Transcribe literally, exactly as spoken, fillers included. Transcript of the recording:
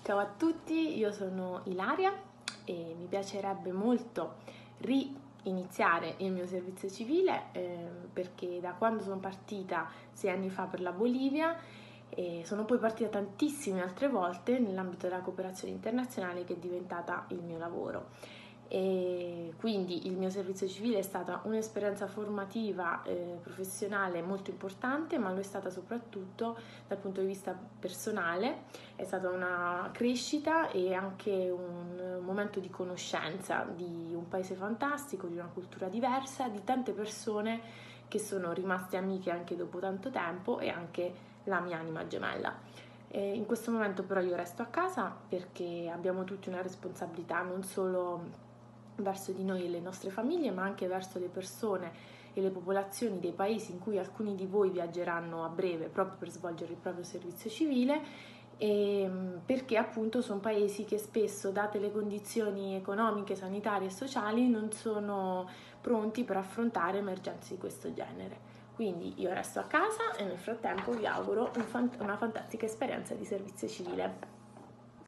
Ciao a tutti, io sono Ilaria e mi piacerebbe molto riniziare il mio servizio civile eh, perché da quando sono partita sei anni fa per la Bolivia e sono poi partita tantissime altre volte nell'ambito della cooperazione internazionale che è diventata il mio lavoro. E quindi il mio servizio civile è stata un'esperienza formativa eh, professionale molto importante, ma lo è stata soprattutto dal punto di vista personale. È stata una crescita e anche un momento di conoscenza di un paese fantastico, di una cultura diversa, di tante persone che sono rimaste amiche anche dopo tanto tempo e anche la mia anima gemella. E in questo momento però io resto a casa perché abbiamo tutti una responsabilità non solo verso di noi e le nostre famiglie, ma anche verso le persone e le popolazioni dei paesi in cui alcuni di voi viaggeranno a breve proprio per svolgere il proprio servizio civile, e perché appunto sono paesi che spesso, date le condizioni economiche, sanitarie e sociali, non sono pronti per affrontare emergenze di questo genere. Quindi io resto a casa e nel frattempo vi auguro un fan- una fantastica esperienza di servizio civile.